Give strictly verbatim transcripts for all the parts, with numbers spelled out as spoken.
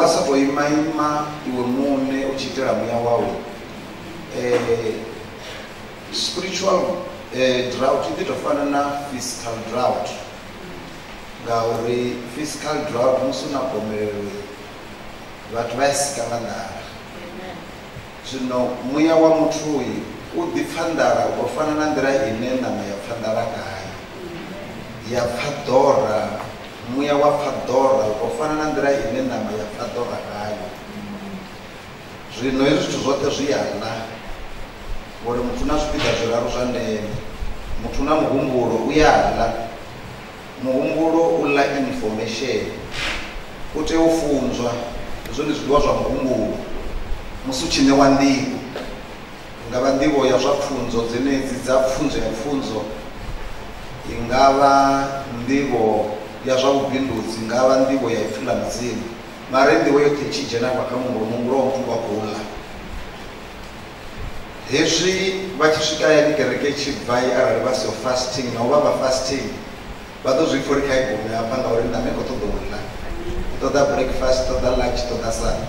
wasa to imaima iwe mune uchitira muya wawe eh spiritual eh, drought ndi tofana na physical drought ngauri physical drought musuna komelwe vhathu vhasikanga ndara zwino muya wa muthu uyu u ḓipfandara u fana na nḓila ine ṋama ya pfandara ngayo ya pfadora muya wa pfadora u fana na nḓila ine ṋama ya pfadora ngayo zwino hezwi zwithu zwoṱhe zwi ya ḽa uri muthu na zwipiḓa zwiraru zwa ndeme muthu na muhumbulo u ya ḽa muhumbulo u ḽa information u tea u funzwa hezwo ndi zwiḽiwa zwa muhumbulo musi u tshi ṋewa nḓivho nga vha nḓivho ya zwa pfunzo dzenedzi dza pfunzo ya pfunzo i nga vha nḓivho ya zwa vhubindudzi nga vha nḓivho ya ipfhi ḽa mudzimu mara nḓivho yoṱhe i tshi dzhena vha kha muhumbulo muhumbulo wa muthu wa khou ḽa hezwi vha tshi swika yani kereke tshi bva arali vha siho fasting na u vha vha fasting vha ḓo zwi pfha uri kha i gome hafha ngauri nṋame khou ṱoḓa u ḽa u ṱoḓa breakfast ṱoḓa lunch ṱoḓa sana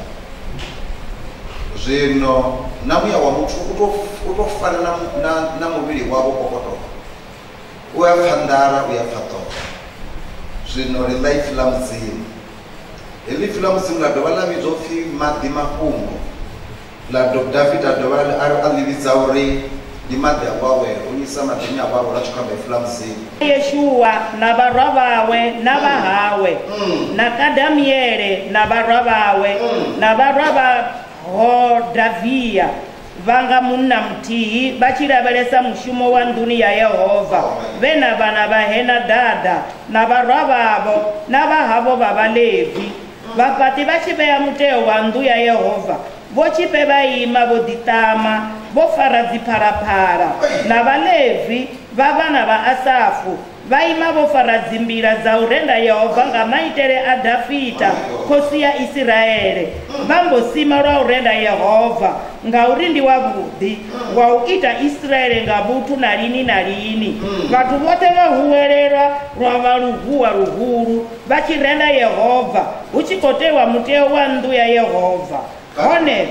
zwino na muya wa muthu u tou fana na, na, na muvhili wavho kokotoka u ya pfha ndara u ya pfha ṱoḓa zwino ri ḽa ipfhi ḽa mudzimu heḽi ipfhi ḽa mudzimu ḽa dovha ḽa vhidzwa upfhi maḓi mafhungo ḽa David a dovha a ḽi vhidza uri ndi maḓi a vhawela u nyisa maḓini a vhawela a tshi khou amba ipfhi ḽa mudzimu Yeshua na vharwa vawe na vahawe na Kadamiele na vharwa vawe na vharwa vha Hodavia vanga munna muthihi vha tshi lavhelesa mushumo wa nḓuni ya Yehova vhe na vhana vha Henadada na vharwa vhavho na vha havho vha Vhaḽevi vhafhaṱi vha tshi vhea muteo wa nnḓu ya Yehova vho tshipfe vha ima vho ḓiṱama vho fara dzipharaphala na Vhaḽevi vha vhana vha Asafu vha ima vho fara dzimbila dza u renda Yehova nga maitele a Dafita khosi ya Israele vha mbo sima lwa u renda Yehova ngauri ndi wavhuḓi wa u ita Israele nga vhuthu na lini na lini vhathu vhoṱhe vha huwelelwa lwa vha luhuwa luhulu vha tshi renda Yehova hu tshi khou tewa muteo wa nnḓu ya Yehova hone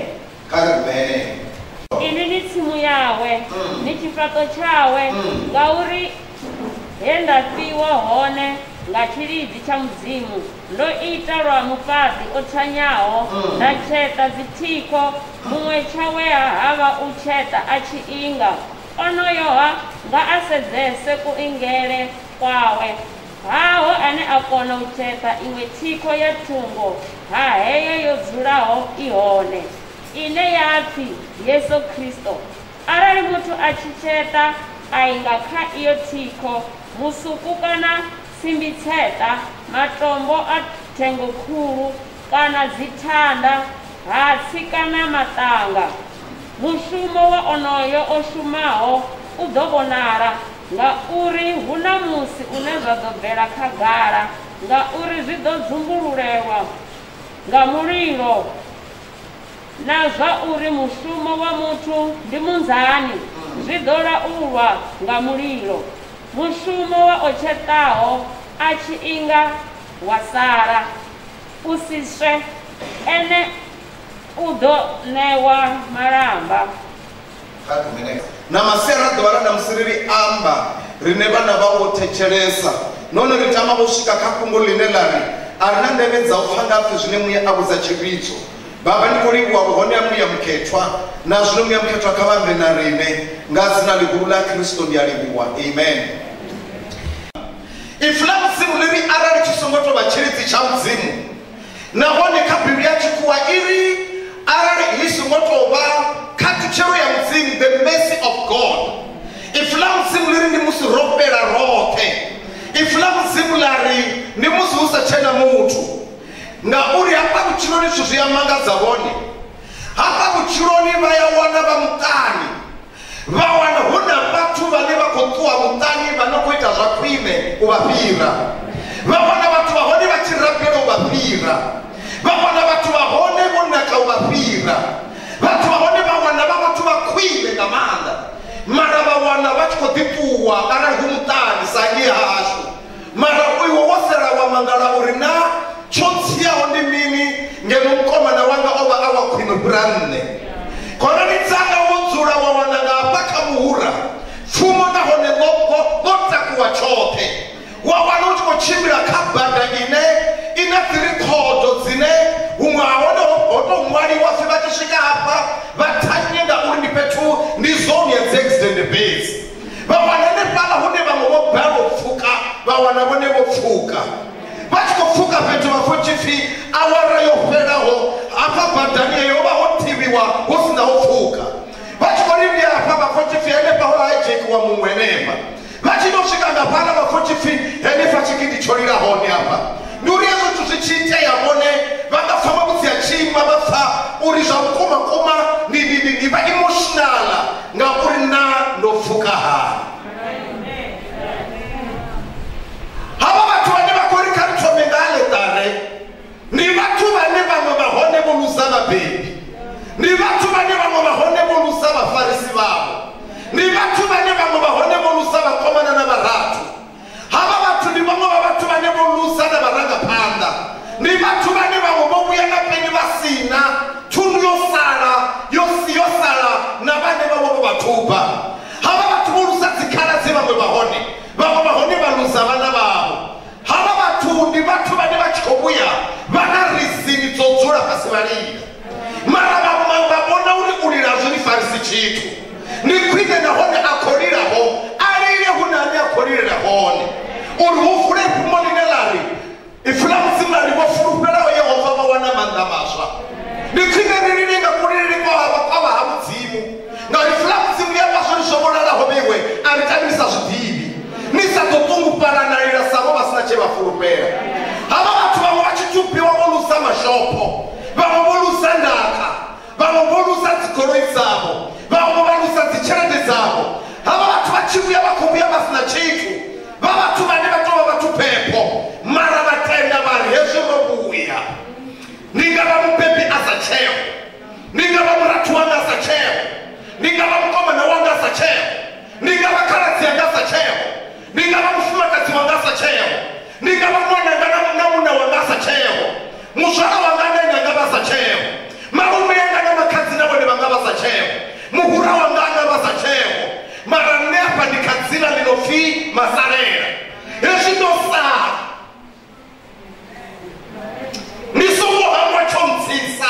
ini ni tsimu yawe ni tshifhaṱo tshawe ngauri he nda fhiwa hone nga tshilidzi tsha mudzimu ndo ita lwa mufhaṱi o thanyaho nda tsheta dzithiko muṅwe tshawe havha u tsheta a tshi inga onoyoha nga a sedzese kuingele kwawe haho ane a kona u tsheta iṅwe thiko ya thungo ha heyo yo dzulaho i hone ine ya pfi Yesu Kristo arali muthu a tshi tsheta a inga kha iyo thiko musuku kana simbitseta matombo a thengo khulu kana dzithanda hatsi kana matanga mushumo wa onoyo o shumaho u ḓo vhonala ngauri hu na musi une zwa ḓo bvela khagala ngauri zwi ḓo dzumbululelwa nga mulilo na zwa uri mushumo wa muthu ndi munzani zwi ḓo laulwa nga mulilo mushumo wa o tshetaho a tshi inga wa sala u si swe ene u ḓo ṋewa malamba na masiara ḓuvha ḽa ṋamusi ri ri amba rine vhana vha o thetshelesa nahone ri tama vho swika kha fhungo ḽine ḽa ri a ri na ndeme dza u pfha nga pfhi zwine muya a vhudza tshivhidzo baba ndi khou livhuwa vhuhone ha muya mukhethwa na zwino muya mukhethwa kha vhambe na rine nga dzina ḽihulu ḽa Kristo ndi a livhuwa amen ipfhi ḽa mudzimu ḽi ri arali tshi songo tou vha tshilidzi tsha mudzimu nahone kha bivhili ya tshikhuwa i ri arali ḽi songo tou vha khathutshelo ya mudzimu the mercy of God ipfhi ḽa mudzimu ḽi ri ndi musi ro fhela roṱhe ipfhi ḽa mudzimu ḽa ri ndi musi hu sa tshena muthu ngauri hafha vhutshiloni zwithu zwi a mangadza vhone hafha vhutshiloni vha ya wana vha muṱani vha wana hu na vhathu vhane vha khou ṱuwa muṱani vha no khou ita zwa khwine u vha fhira vha wana vhathu vha hone vha tshi rapela u vha fhira vha wana vhathu vha hone vho naka u vha fhira vhathu vha hone vha wana vha vhathu vha khwine nga maanḓa mara vha wana vha tshi khou ḓiṱuwa arali hu muṱani sa ngi hashu mara iwe wo sela wa mangala uri na tsho tsiaho ndi mini ngeno branne kona ni tsanga wodzula wa wana nga paka muhura fumo na hone loko bota kuwa chote wa wana utiko chimbira kabanda ine ina tirikodo zine umwaona oto mwali wa fiba kishika hapa batanyenda uri ni petu ni zone ya extended base ba wana ne pala hone ba mo babo fuka ba wana bone bo fuka batiko fuka petu ba fochifi awara yo feraho apa badani yo ba hotibiwa hosina hofuka batiko rimbi apa ba fochifi ene pa hola ejeki wa mumwenema batino shika ngapana ba fochifi ene fachikidi chorira hone hapa nuriyezo tusichite yabone bagafama butya chima bafa urisha kuma kuma ni ni ni ba emotional nga urina no fuka ha haba batu bane bakori kanto mengale tare ni batu bane bamwe bahone mu lusaba baby ni batu bane bamwe bahone mu lusaba farisi babo ni batu bane bamwe bahone mu lusaba komana na baratu haba batu ni bamwe batu bane mu lusaba baranga panda ni batu bane bamwe bobuya na peni basina tunyo sala yosi yosala na bane bamwe batuba haba batu mu lusaba zikala zibamwe bahone bamwe bahone balusaba na babo haba batu ni batu bane bakikobuya bana risini tsotsura pasibalira mara babona uri urirazo ni farisi chitu ni kwige na hone akorira ho arire hunani akorira hone uri ufure kumoni nelari ifulamu simari wafurupera wa Yehova bawana mandamaswa ni kwige niriri nga kuriri kwa haba kwa hamuzimu nga ifulamu simu ya basuri shobora la hobiwe aritamisa zutibi nisa totungu para na ila sabo basina cheba furupera haba watu wa wachichupi wa olusa mashopo bamo bolusa ndaka bamo bolusa zikoro izabo bamo bolusa zicherede zabo haba watu wachibuya bakubuya basina chitu baba watu bane batoba batu pepo mara batenda bari yesu robuya ningaba mpepi asa cheo ningaba mratu wanga asa cheo ningaba mkoma na wanga asa cheo ningaba karati ya asa cheo ningaba mfuma kati wanga asa cheo ningaba mwana ngana muna wanga asa cheo mushara wangana ngaba asa cheo marume ngana makazi na wale wanga asa cheo muhura wangana asa cheo mara nepa nikazila lilofi masarera yesu ndo saa nisomo hamwa chomtisa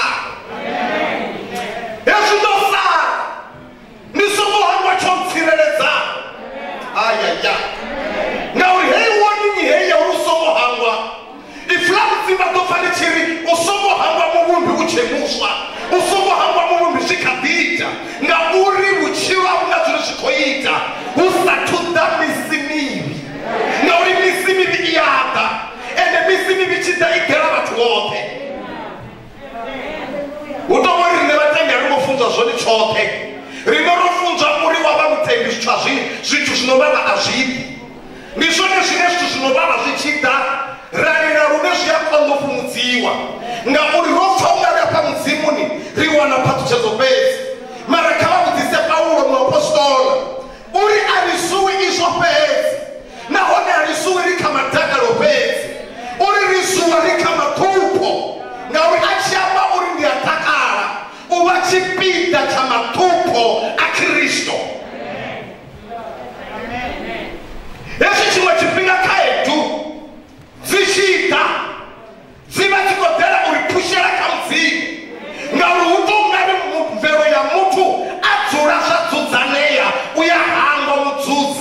yesu ndo saa nisomo hamwa chomtireleza ayaya na uri hei wani ni hei ya usomo hamwa iflamu zima tofani chiri usomo hamwa mumumbi uchemuswa usomo hamwa mumumbi shikadita nga uri uchiwa unazurishikoyita usatuda misimibi nga uri misimibi iyata ene misimibi chita ikera watu wote utomori rinevatenga rinofunza zoni chote rinorofunza uri wava mutembi zvichazvi zvitu zvinovava azvipi ndizvone zvine zvitu zvinovava zvichita rarira rune zviyakondofumudziwa nga uri rofaungana pamudzimuni riwana patuchezopedzi mara kavakudzise paulo muapostola uri arisuwi izvo pedzi nahone arisuwi rikamadhaka ropedzi uri risuwa rikamatupo ngauri achiyamba uri ndiyatakara uva chipinda chamatupo akristu yesu chimwe chipinga kaetu zichita ziva chikodhera uri pushera kamudzimu ngauri utongari mumvero ya mutu adzura zvadzudzaneya uyahangwa mudzudzi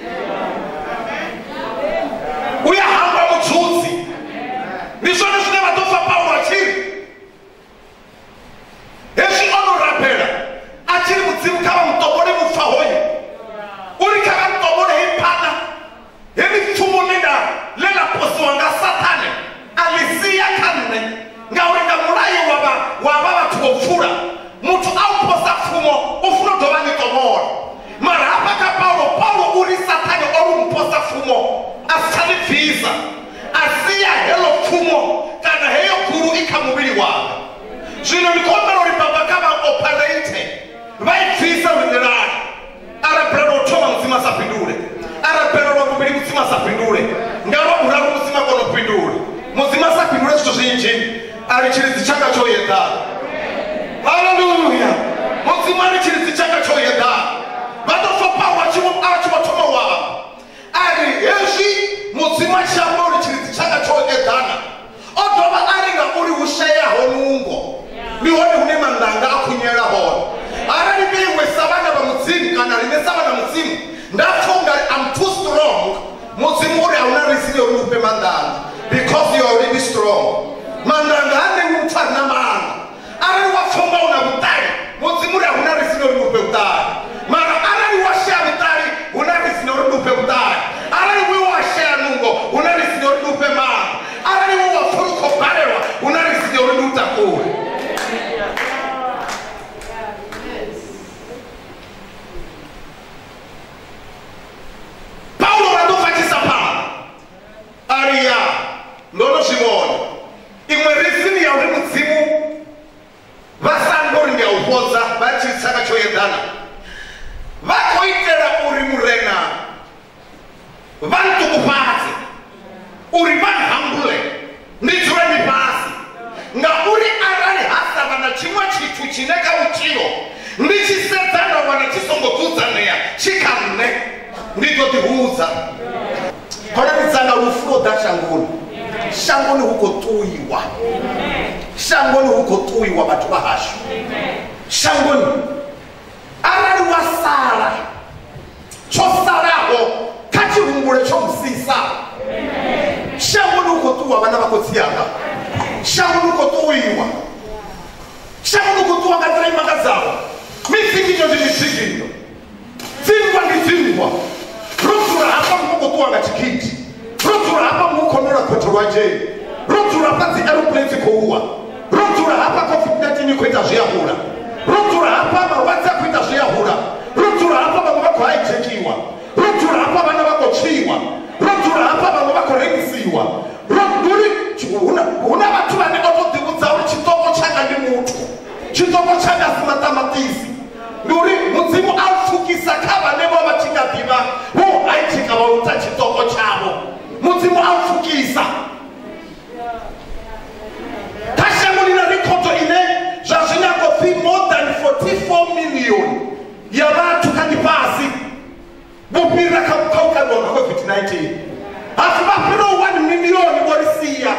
uyahangwa mudzudzi ndizvone zvine vatofa paulo achiri yesu anorapera achiri mudzimu kava mutobore mufa hoyo uri kava mutobore hipana hemipfumo nenda lelaposi wanga satane alisiya kanne ngauri nga mulayi wava wava vatu vopfura mutu auposa fumo ufuna dova nitomora mara hapa ka paulo paulo uri satane ori mposa fumo asitalibvisa asiya helo fumo kana heyo guru ikamuviri wava zvino ndikombera uri baba kavaoperate vaibvisa runerani arapera rotoma mudzima sapindure arapera romuviri mudzima sapindure ngava muraru mudzima konopindure mudzima sapindure zvito zvinji ari chiridzi changa choyedza. ndafunga I'm too strong mudzimu uri hauna risini uri upe mandanga because you are already strong. Mandanga ane umfana manga arali wafunga una butali mudzimu uri hauna risini uri upe butali mara arali washia butali una risini uri upe butali arali we washia nungo una risini uri upe manga arali we wafuruko parewa una risini uri utakue. Aria, ndono shimona. Imwe risini ya uri mudzimu vasandori ya uhoza vachitsaka choyedana. Vakoitera uri murena. Vantu kupasi. Uri vanhambule. Ndichura nipasi. Nga uri arari hasa vana chimwa chitu chineka uchio. Ndichisedzana wana chisongokudzanea. Chikamne. Nditotihuza. Kona nitsanga ufuro da shangoni. Shangoni huko tuiwa. Shangoni huko tuiwa batu bahashu. Shangoni. Arari wasara. Chosaraho. Kachi humbule chomsisa. Shangoni huko tuwa wana wako tianga. Shangoni huko tuiwa. Shangoni huko tuwa katara imagazawa. Misingi nyo jimisingi nyo. Zingwa ni zingwa. Rutura hapa mkuko tuwa ngachikiti. Rutura hapa mkuko nora kotorwaje. Rutura hapa zi aeroplanes kuhuwa. Rutura hapa covid nineteen kuita jiyahura. Rutura hapa marwaza kuita jiyahura. Rutura hapa bangu wako haichekiwa. Rutura hapa bana wako chiwa. Rutura hapa bangu wako rengisiwa. Ruturi una una watu bane oto dibuza uri chitoko changa ndi mutu. Chitoko changa simatamatisi. Nuri muzimu alfukisa kaba nebo bachinga diba. Wo aichika wa utachitoko chabo. Muzimu alfukisa. Tashangu nina rikoto ine jajina kofi more than forty-four million. Yaba tukanipasi. Bupira kauka kwa covid nineteen. Afubapiro one million warisia.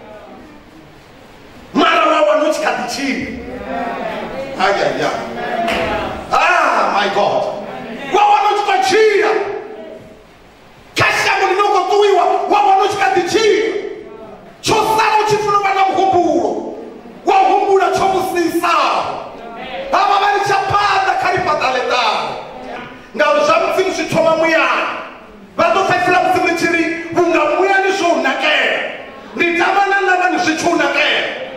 Mara wa wanuchi katichini. Aya ya. Ah, my God. Wawa nuchika chia. Kasha mulinoko tuiwa. Wawa nuchika tichia. Chosano chifuno wana mkumburo. Wahumbura chomu sisa. Hama mani chapada karipata leta. Nga ujamzi mshitoma muya. Vado fefila mzimlichiri. Unga muya nisho unake. Nitamana nama nishichu unake.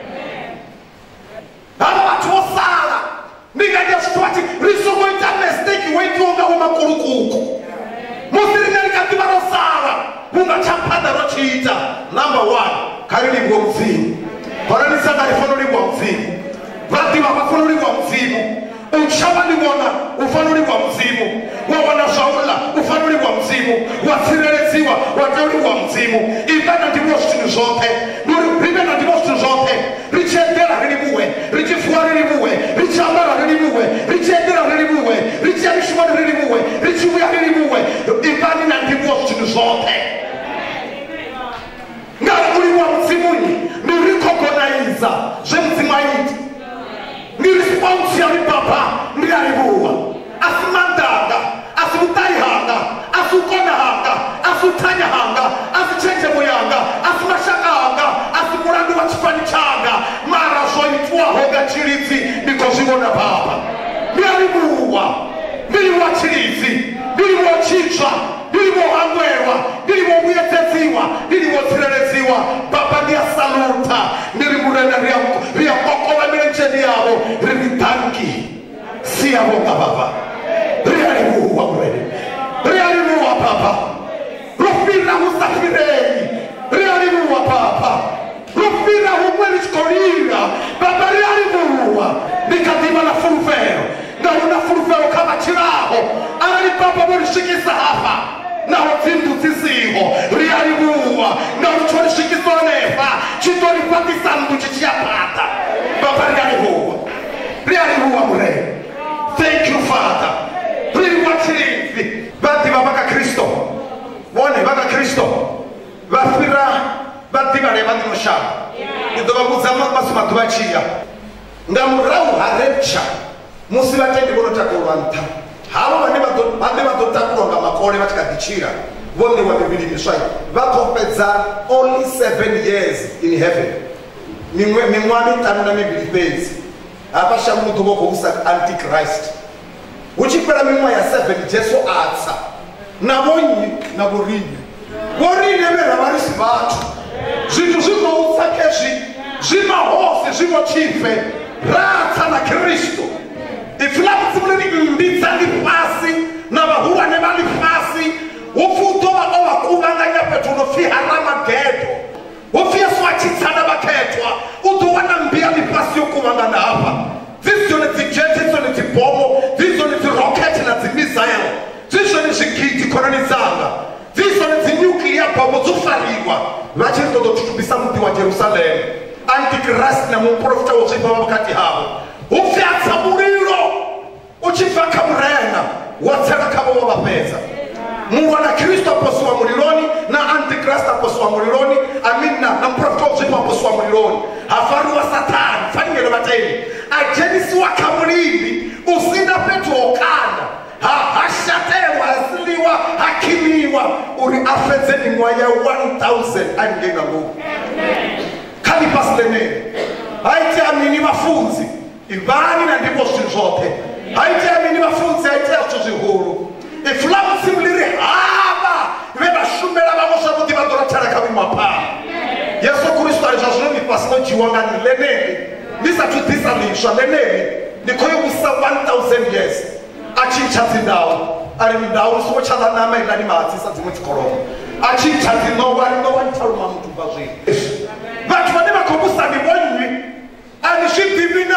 Hama watu wasala. Nigga just watching. Riso go into mistake. Wait to go home kurukuku. Musiri nani katima rosara. Unga chapada rochita. Number one. Karili mwamzimu. Parani sana ifanuli mwamzimu. Vati wapafanuli mwamzimu. Uchabali wana ufanuli mwamzimu. Wawana shaula ufanuli mwamzimu. Wasireleziwa wateuli mwamzimu. Ibana divostu zote. Ribena divostu zote. Richendera rilimuwe. Richifuari rilimuwe. Richambara rilimuwe. Richendera rilimuwe. Richamishimani rilimuwe. Richibuya rilimuwe. Ibani na divostu zote. Ngara uli mwamzimuni. Nirikokonaiza. Jemzimaiti. Ni response ya papa ni alibuwa asimandanga asumutayihanga asukonahanga asutanyahanga asichenje muyanga asimashakanga asimurandu wa chifani changa mara zoitwa hoga chirizi nikozibona papa ni alibuwa ni wa chirizi ni wa chicha ni wa angwewa ni wa uyeteziwa ni wa tireleziwa papa ni saluta ni murena ria kokola mencheni yabo ritanki si aboga baba riali muwa mrede riali muwa papa rufira musafireni riali muwa papa rufira humweli skolira baba riali muwa nikadima na furufero na una furufero kama chiraho anani papa mwishikisa hapa na watindu tisiho riali muwa na uchori shikiso nefa chitori pati sandu chichiapata baba riali muwa riali muwa mrede. Thank you, Father. Really watching. Bati babaka Kristo. Wone baka Kristo. Bafira bati bale bati musha. Ndo baguzama masuma tubachia. Ngamurau harecha. Musibate ndibono takolwanta. havo vane vatotakurwa nga makore vatikadichira vone wa miviri miswai vakopedza only seven years in heaven mimwa mitano na miviri fedzi hapashamu mutovoko usati antichrist uchipera mimwa ya seven jesu atsa navonyi navorini vorine veravarisi vatu zvinhu zvinoutsa kezvi zvimahose zvinochife ratsa nakristu ifulamutsimurini mbitsa lifasi navahurwane valifasi ufutova ovakuvanganya petu unofiharamagedo ufiesu achitsana vaketwa utowana mbia lifasi yokuvangana hapa dzizone dzijeti dzone dzibhomo dzizone dziroketi na dzimisailo dzizone zvigidi konanizanga dzizone dzinuclear bhomo dzofariwa vachiritototutumisa muti wa jerusalemu antichrist namuprofita wozvipa vakati havo ufyatsa muriro uchibva kamurena watseka kavo wavapedza murwa na kristu aposiwa murironi na antichrist aposiwa murironi amina na muprofita wozvipa aposiwa murironi hafariwa satani faningelo vateni ajenisiwa kamurindi usina petu okanda hashatewa asiliwa hakimiwa uri afedzeni mwaya one thousand angena mungu kali pasleneni haiti amini vafunzi ivani na ndipo zvinzvote haiti amini vafunzi haiti yacho zvihuru ifulamusimuliri hava vevashumela vamosva kuti vadorataraka vimapaa yesu kristu ari zvazvinoni pasinojiwangani leneni ndisatudhisa lisva leneni ndikoyokusa one thousand years achincha dzindau ari mundau rusochalanama ilani maatsisa dzimwe dzikoroma achincha dzinowa rinowantaruma mutu pazvinhu vatu vane vakomusani vonywi anizvidhimina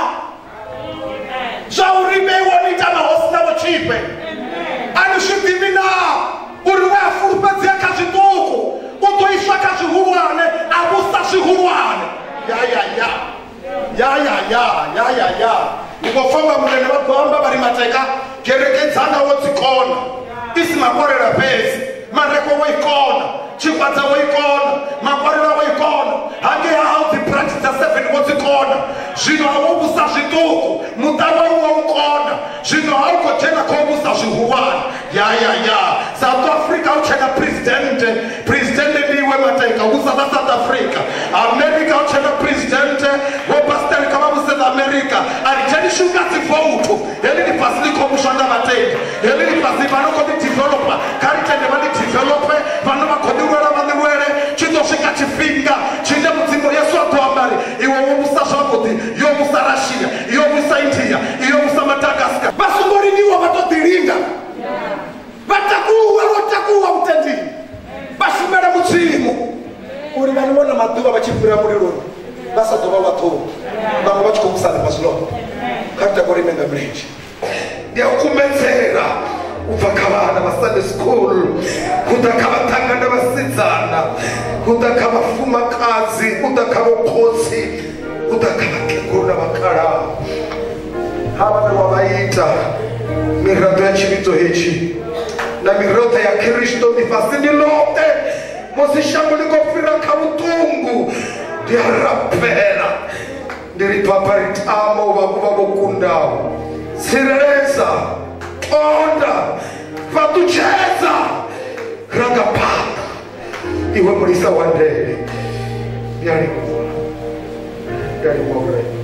zvaurimeionita mahosina vochipe anizvidhimina uri weafurupedzi yakazviduku utoisva kazvihurwane avusa zvihurwane yayaya yayaya yayaya ikofamba munene vagwamba vari mateka gerekedzana wodzikona isi Makwarela pesi mareko woikona chigwadza woikona Makwarela woikona hange hao dzibranchi dza seven wodzikona zvino haubusa zvituku mutava woukona zvino haukochena kobusa zvihurwane yayaya South Africa uchena presidente presidente ndiwe mateka usana South Africa America uchena presidente wopasteri kama musena America alicheni shuka tifoutu heli ni pasiliko mushanda mateka heli ni pasiliko vanokodi developer karitende vani developer vanova kodi wera vani were chito shika chifinga chinde mutimo yesu atuambari iwe womusa shakoti iyo musa Russia iyo musa India iyo musa Madagascar basungori niwa vatodirinda vatakuwa vatakuwa mutendi bashumera mutsimo uri vanivona maduva vachipfira murironi vasatova vatoro vamwe vachikokusana mazvino katitakoremenga mrenje ndiyakumedzera kubva kavana vasunday school kuda kavatangana vasidzana kuda kavafumakadzi kuda kavokotsi kuda kavakeguru navakara hava nevavaita mirato yachivito hechi na mirota ya kristo nifasindilote mosishambulikofira kavutungu ndiarapera ndiripaparitamo vakuva vokundao sireresa onda vatucheza rangapana iwe mulisa wa ndele ndialimua ndialimua